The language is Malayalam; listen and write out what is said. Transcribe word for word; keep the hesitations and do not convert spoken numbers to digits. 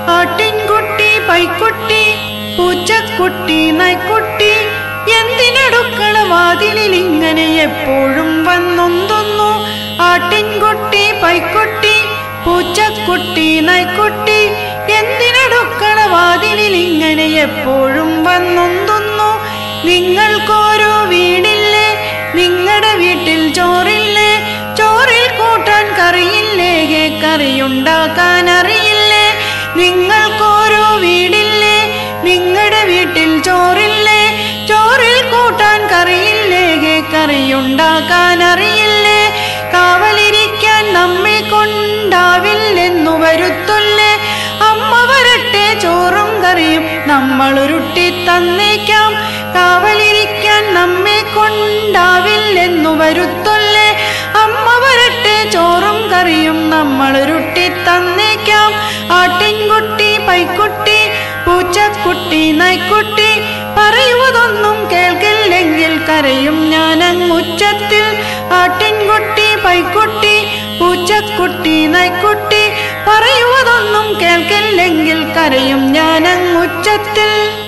ആട്ടിൻകുട്ടി പൈക്കുട്ടി പൂച്ചക്കുട്ടി നായ്ക്കുട്ടി എന്തിനടുക്കള വാതിലിൽ ഇങ്ങനെ എപ്പോഴും വന്നൊന്തുന്നു. ആട്ടിൻകുട്ടി പൈക്കുട്ടി പൂച്ചക്കുട്ടി നായ്ക്കുട്ടി എന്തിനടുക്കള വാതിലിൽ ഇങ്ങനെ എപ്പോഴും വന്നൊന്തുന്നു. നിങ്ങൾക്കോരോ വീടില്ലേ, നിങ്ങളുടെ വീട്ടിൽ ചോറില്ലേ, ചോറിൽ കൂട്ടാൻ കറിയില്ലേ, കറിയുണ്ടാക്കാൻ അറിയില്ലേ. നിങ്ങൾക്കോരോ വീടില്ലേ, നിങ്ങളുടെ വീട്ടിൽ ചോറില്ലേ, ചോറിൽ കൂട്ടാൻ കറിയില്ലേ, കറിയുണ്ടാക്കാൻ അറിയില്ലേ. കാവലിരിക്കാൻ നമ്മെ കൊണ്ടാവില്ലെന്നു വരുത്തുല്ലേ, അമ്മ വരട്ടെ ചോറും കറിയും നമ്മൾ ഉരുട്ടി തന്നേക്കാം. കാവലിരിക്കാൻ നമ്മെ കൊണ്ടാവില്ലെന്നു വരുത്തുല്ലേ, അമ്മ വരട്ടെ ചോറും കറിയും നമ്മൾ ഉരുട്ടി തന്നേക്കാം. ആട്ടിൻകുട്ടി പൈക്കുട്ടി പൂച്ചക്കുട്ടി നായ്ക്കുട്ടി പറയുവതൊന്നും കേൾക്കില്ലെങ്കിൽ കരയും ഞാനങ്ങുച്ചത്തിൽ. ആട്ടിൻകുട്ടി പൈക്കുട്ടി പൂച്ചക്കുട്ടി നായ്ക്കുട്ടി പറയുവതൊന്നും കേൾക്കില്ലെങ്കിൽ കരയും ഞാനങ്ങുച്ചത്തിൽ.